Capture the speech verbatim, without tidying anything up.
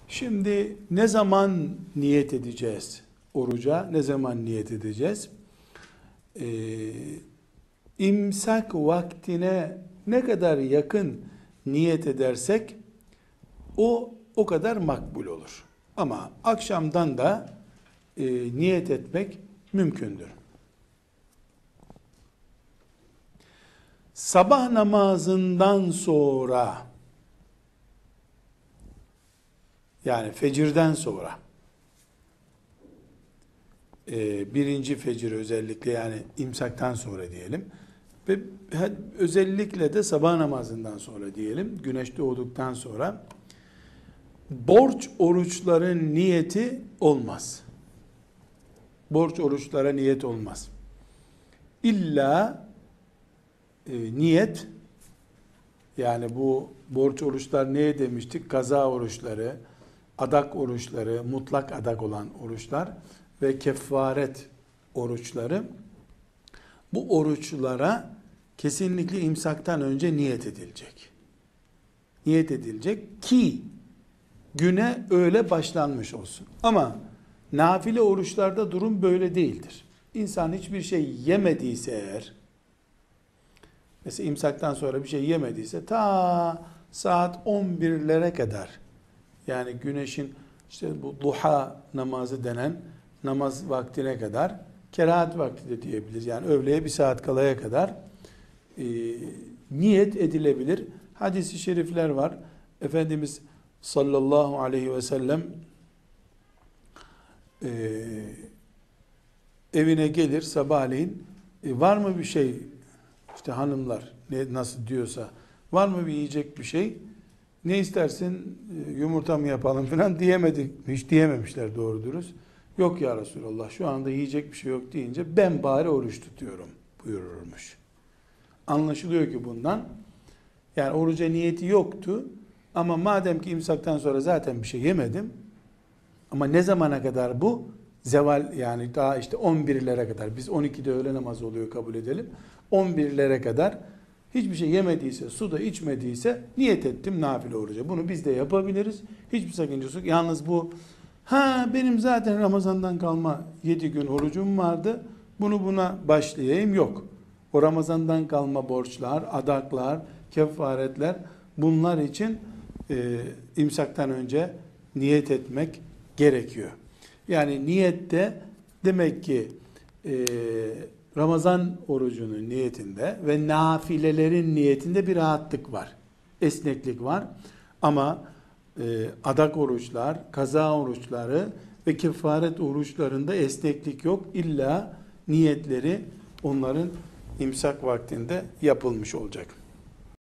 Şimdi ne zaman niyet edeceğiz oruca? Ne zaman niyet edeceğiz? Ee, imsak vaktine ne kadar yakın niyet edersek o o kadar makbul olur. Ama akşamdan da e, niyet etmek mümkündür. Sabah namazından sonra, yani fecirden sonra, e, birinci fecir özellikle, yani imsaktan sonra diyelim ve özellikle de sabah namazından sonra diyelim, güneş doğduktan sonra borç oruçların niyeti olmaz. Borç oruçlara niyet olmaz. İlla e, niyet, yani bu borç oruçlar neye demiştik? Kaza oruçları, adak oruçları, mutlak adak olan oruçlar ve kefaret oruçları. Bu oruçlara kesinlikle imsaktan önce niyet edilecek. Niyet edilecek ki güne öyle başlanmış olsun. Ama nafile oruçlarda durum böyle değildir. İnsan hiçbir şey yemediyse eğer, mesela imsaktan sonra bir şey yemediyse ta saat on birlere kadar, yani güneşin işte bu duha namazı denen namaz vaktine kadar, kerahat vakti de diyebiliriz. Yani öğleye bir saat kalaya kadar e, niyet edilebilir. Hadis-i şerifler var. Efendimiz sallallahu aleyhi ve sellem e, evine gelir sabahleyin, e, var mı bir şey, işte hanımlar ne, nasıl diyorsa, var mı bir yiyecek bir şey, ne istersin, e, yumurta mı yapalım falan diyemedik, hiç diyememişler doğru dürüst. Yok ya Resulallah, şu anda yiyecek bir şey yok deyince ben bari oruç tutuyorum buyururmuş. Anlaşılıyor ki bundan, yani oruca niyeti yoktu ama madem ki imsaktan sonra zaten bir şey yemedim, ama ne zamana kadar bu? Zeval, yani daha işte on birlere kadar, biz on ikide öğle namazı oluyor kabul edelim, on birlere kadar hiçbir şey yemediyse, su da içmediyse niyet ettim nafile oruca. Bunu biz de yapabiliriz. Hiçbir sakıncası yok. Yalnız bu, ha benim zaten Ramazan'dan kalma yedi gün orucum vardı, bunu buna başlayayım, yok. O Ramazan'dan kalma borçlar, adaklar, kefaretler, bunlar için e, imsaktan önce niyet etmek gerekiyor. Yani niyette demek ki e, Ramazan orucunun niyetinde ve nafilelerin niyetinde bir rahatlık var. Esneklik var. Ama e, adak oruçlar, kaza oruçları ve kefaret oruçlarında esneklik yok. İlla niyetleri onların imsak vaktinde yapılmış olacak.